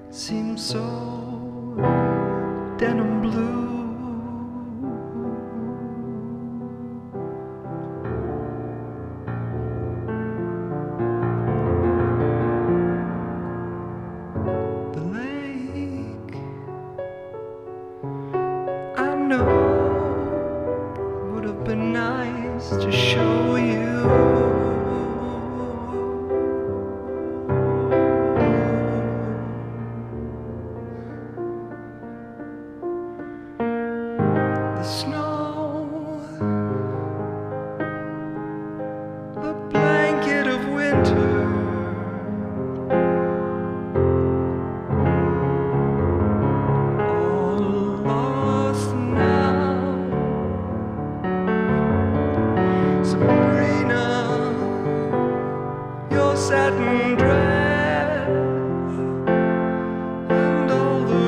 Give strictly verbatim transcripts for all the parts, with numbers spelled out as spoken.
seems so denim blue. The lake, I know, would have been nice to show you. The snow, the blanket of winter, all lost now. Sabrina, your satin dress and all the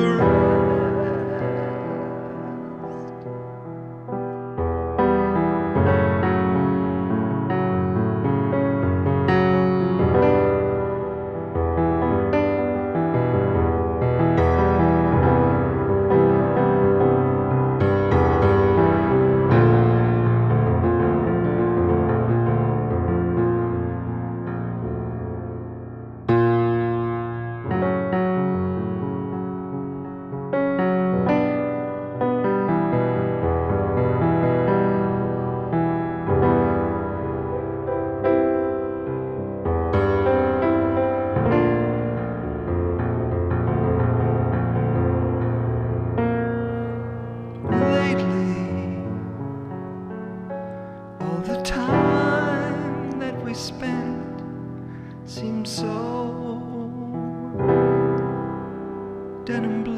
the time that we spent seems so denim blue.